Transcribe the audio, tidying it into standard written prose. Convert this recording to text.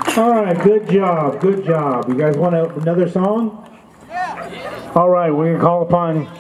All right, good job, good job. You guys want another song? Yeah. All right, we're going to call upon